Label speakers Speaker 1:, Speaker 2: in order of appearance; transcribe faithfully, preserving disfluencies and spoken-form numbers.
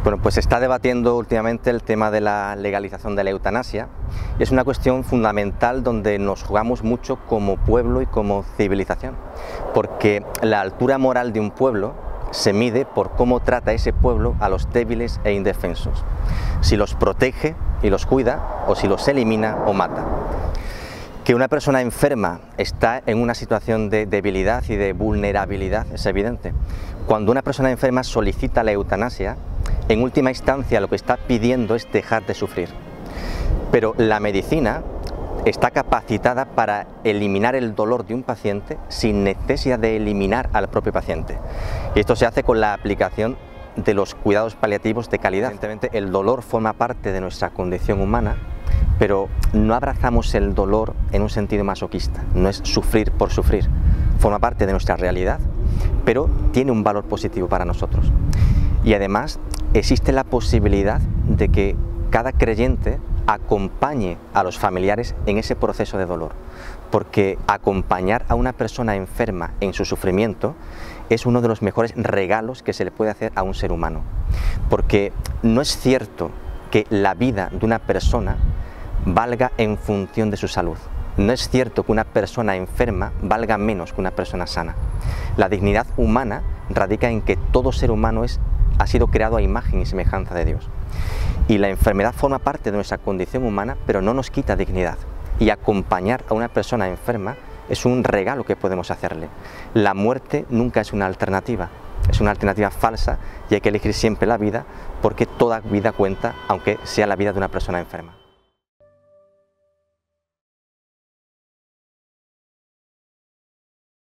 Speaker 1: Bueno, pues se está debatiendo últimamente el tema de la legalización de la eutanasia y es una cuestión fundamental donde nos jugamos mucho como pueblo y como civilización, porque la altura moral de un pueblo se mide por cómo trata ese pueblo a los débiles e indefensos, si los protege y los cuida o si los elimina o mata. Que una persona enferma está en una situación de debilidad y de vulnerabilidad es evidente. Cuando una persona enferma solicita la eutanasia, en última instancia lo que está pidiendo es dejar de sufrir. Pero la medicina está capacitada para eliminar el dolor de un paciente sin necesidad de eliminar al propio paciente. Y esto se hace con la aplicación de los cuidados paliativos de calidad. Evidentemente el dolor forma parte de nuestra condición humana, pero no abrazamos el dolor en un sentido masoquista, no es sufrir por sufrir, forma parte de nuestra realidad, pero tiene un valor positivo para nosotros. Y además existe la posibilidad de que cada creyente acompañe a los familiares en ese proceso de dolor, porque acompañar a una persona enferma en su sufrimiento es uno de los mejores regalos que se le puede hacer a un ser humano, porque no es cierto que la vida de una persona valga en función de su salud. No es cierto que una persona enferma valga menos que una persona sana. La dignidad humana radica en que todo ser humano es, ha sido creado a imagen y semejanza de Dios. Y la enfermedad forma parte de nuestra condición humana, pero no nos quita dignidad. Y acompañar a una persona enferma es un regalo que podemos hacerle. La muerte nunca es una alternativa, es una alternativa falsa y hay que elegir siempre la vida, porque toda vida cuenta, aunque sea la vida de una persona enferma.